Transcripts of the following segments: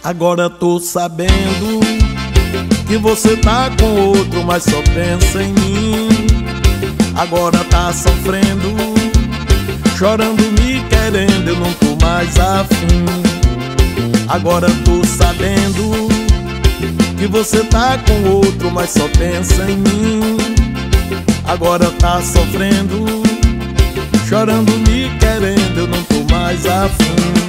Agora tô sabendo que você tá com outro, mas só pensa em mim. Agora tá sofrendo, chorando, me querendo, eu não tô mais afim. Agora tô sabendo que você tá com outro, mas só pensa em mim. Agora tá sofrendo, chorando, me querendo, eu não tô mais afim.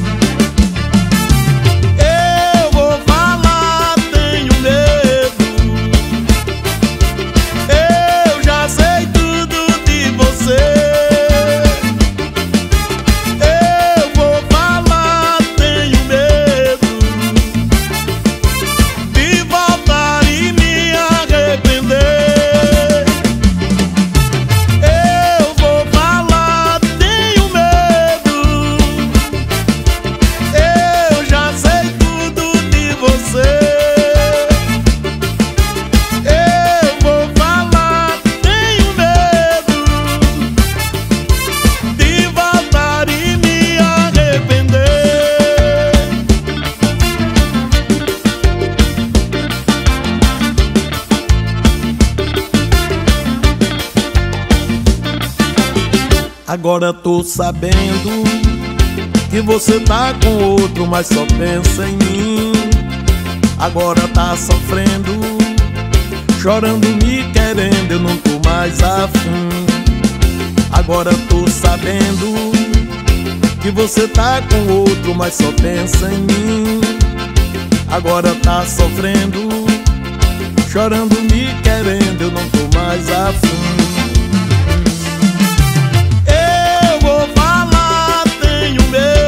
Agora tô sabendo que você tá com outro, mas só pensa em mim. Agora tá sofrendo, chorando, me querendo, eu não tô mais afim. Agora tô sabendo que você tá com outro, mas só pensa em mim. Agora tá sofrendo, chorando, me querendo, eu não tô mais afim.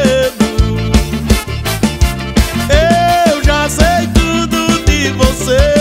Você